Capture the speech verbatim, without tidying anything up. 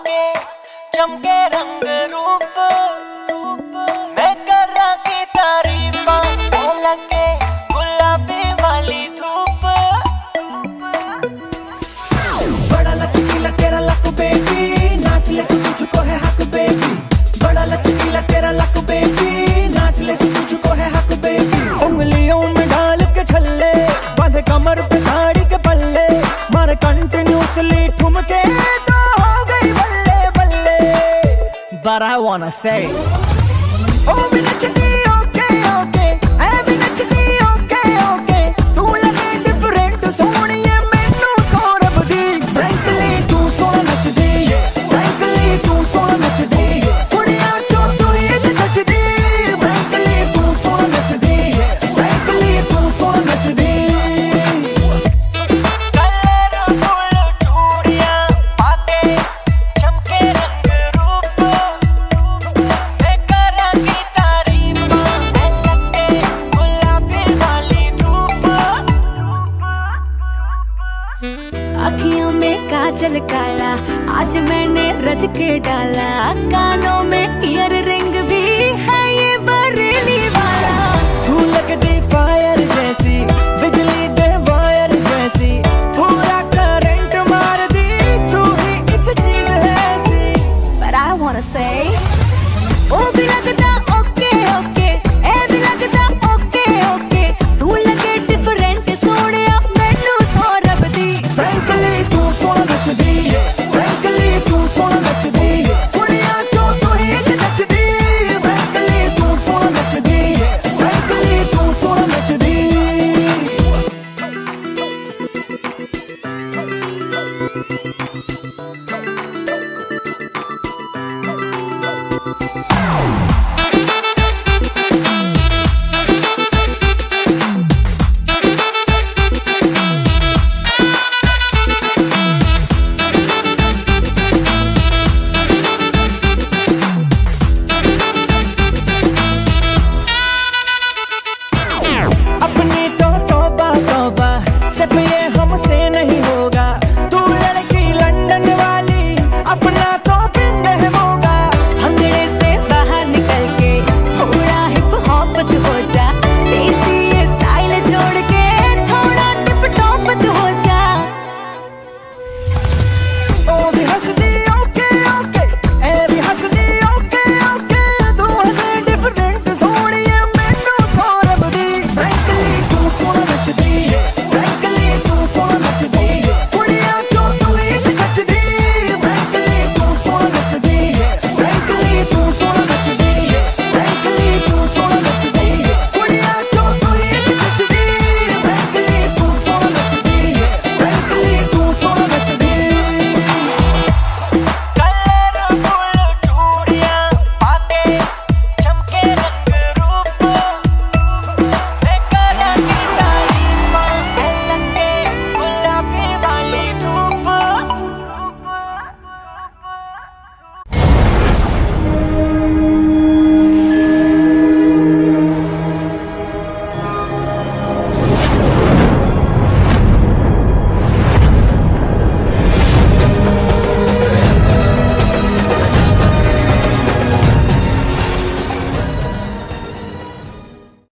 आके चमके रंग रूप, मैं कर रहा की तारीफा, लगे गुलाबी वाली धूप। बड़ा लचकीला तेरा लक बेबी, नाच ले तू तुझको है हक बेबी। बड़ा लचकीला तेरा लक बेबी, नाच ले तू तुझको है हक बेबी। उंगलियों में डाल के छल्ले, बांधे कमर पे साड़ी के पल्ले, मारे कंटिन्यूसली ठुमके तो हो गई बल्ले बल्ले। But I wanna say, oh भी नचती ओके ओके, ऐ भी नचती ओके ओके, तू लगे डिफरेंट सोहणिए मैनू सौरभ दी। Frankly तू सोहना नचदी, Frankly तू सोहना नचदी, कुड़ियां चो सोही ते नचदी। Frankly तू सोहना नचदी, Frankly तू सोहना नचदी। अखियों में काजल काला आज मैंने रच के डाला, कानों में ईयर रिंग भी है ये बरेली वाला। तू लगदी फायर जैसी, बिजली दे वायर जैसी, पूरा करंट मार दी, तू ही एक चीज है ऐसी। But I wanna say, ओ भी लगदा ओके ओके, ए भी लगदा ओके ओके, तू लगे डिफरेंट सोहणिया मैनू सौरभ दी। Frankly तू सोहना नचदी, Frankly तू सोहना नचदी, कुड़ियां चो सोही ते नचदी। Frankly तू सोहना नचदी, Frankly तू सोहना नचदी।